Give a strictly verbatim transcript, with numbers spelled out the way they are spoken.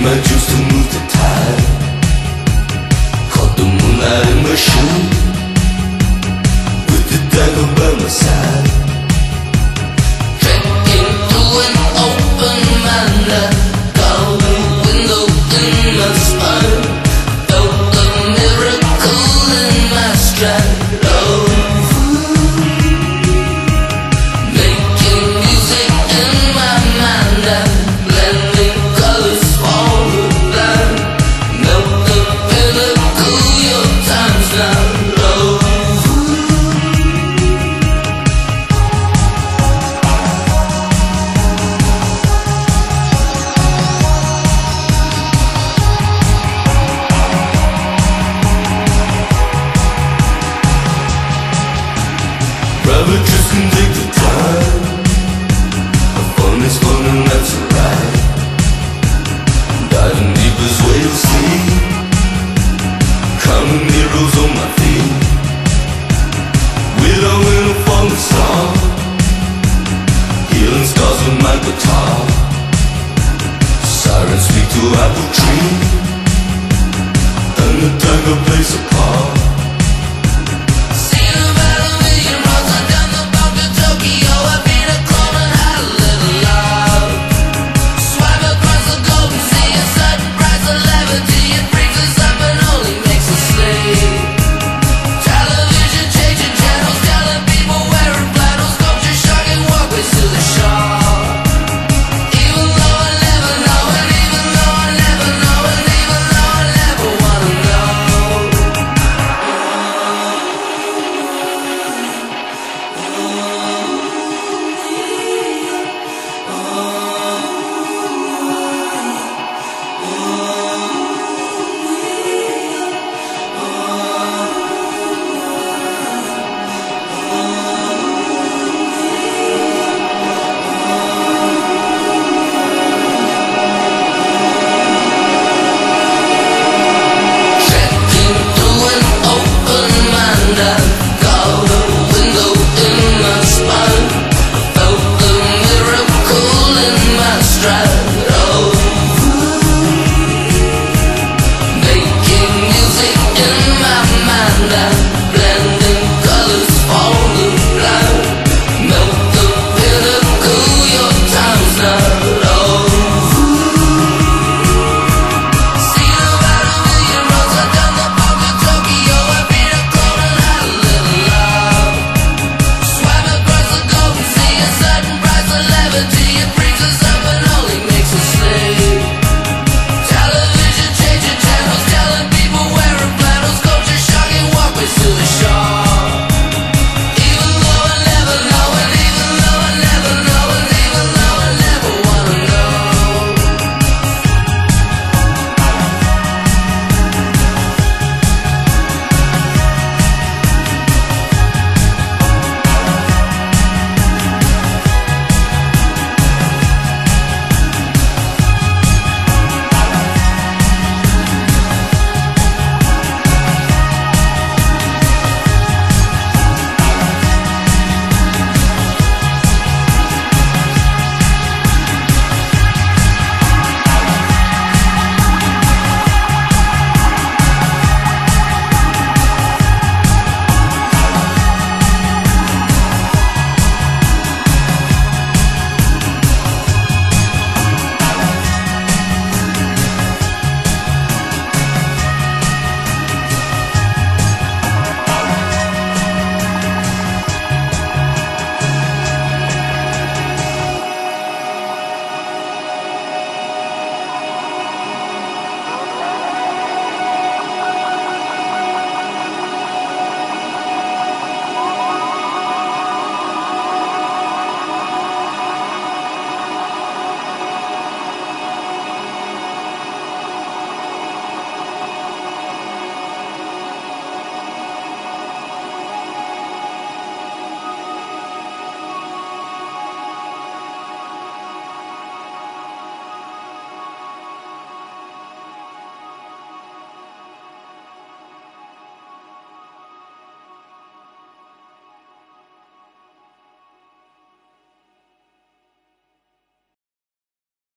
my juice to move the tide. Caught the moonlight in my shoe, with the dagger by my side. Trekking through an open mind, caught a window in my spine. Felt the miracle in my stride. Oh, making music in my mind, I'm blending colors for the blind. Melt the pinnacle, your time's now low. Private trips can take the time. The fun is fun and that's alright. Diving deep is where you'll see common heroes on my feet. Widow in a falling star, healing scars with my guitar. Sirens speak to apple tree, and the tiger plays a part.